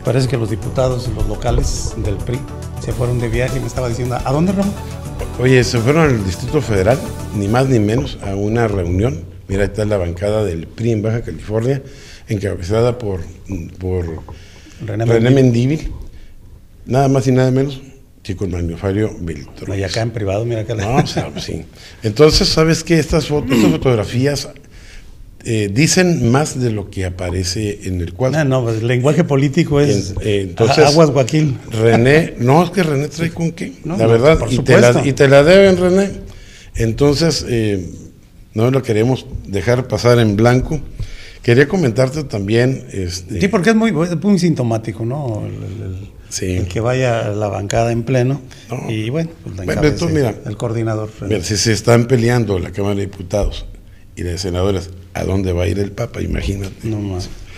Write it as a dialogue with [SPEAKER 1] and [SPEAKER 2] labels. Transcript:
[SPEAKER 1] parece que los diputados, los locales del PRI, se fueron de viaje y me estaba diciendo, ¿a dónde, Ramón?
[SPEAKER 2] Oye, se fueron al Distrito Federal, ni más ni menos, a una reunión. Mira, está la bancada del PRI en Baja California, encabezada por René Mendívil, nada más y nada menos que con Magnifario Beltrán.
[SPEAKER 1] Y acá en privado, mira acá.
[SPEAKER 2] No, o sea, sí. Entonces, ¿sabes qué? Estas fotografías dicen más de lo que aparece en el cuadro.
[SPEAKER 1] No, pues el lenguaje político es
[SPEAKER 2] entonces,
[SPEAKER 1] aguas Joaquín.
[SPEAKER 2] René, no, es que René trae con qué,
[SPEAKER 1] no,
[SPEAKER 2] la verdad,
[SPEAKER 1] por
[SPEAKER 2] y te la deben, René. Entonces, no lo queremos dejar pasar en blanco. Quería comentarte también...
[SPEAKER 1] Sí, porque es muy sintomático, ¿no?
[SPEAKER 2] Sí.
[SPEAKER 1] El que vaya a la bancada en pleno,
[SPEAKER 2] no.
[SPEAKER 1] Y bueno, pues la
[SPEAKER 2] encabece
[SPEAKER 1] mira, el coordinador.
[SPEAKER 2] Mira, si se están peleando la Cámara de Diputados y de senadores, ¿a dónde va a ir el Papa? Imagínate.
[SPEAKER 1] No más.